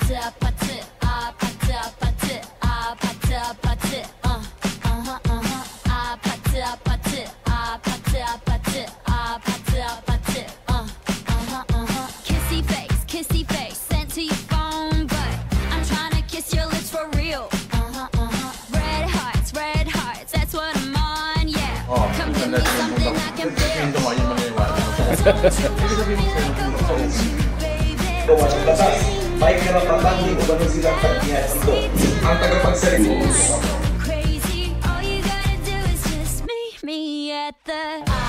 Kissy face, sent to your phone, but I'm trying to kiss your lips for real. Red hearts, that's what I'm on, yeah. Come give me something I can feel. May karapatan din o ganun silang tagnihan ito. Ang tagapagsalita. Crazy, all you gotta do is just meet me at the